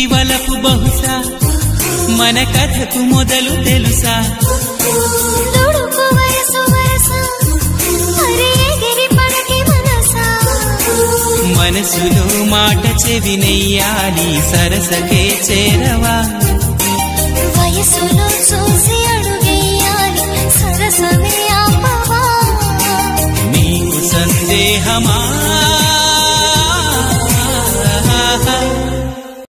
వలపు బహుశా మన కథకు మొదలు తెలుసా మనసులో మాట చెవినెయ్యాలి సరసకే చేరవా వయసులో చూసి అడుగేయాలి సరసమే ఆప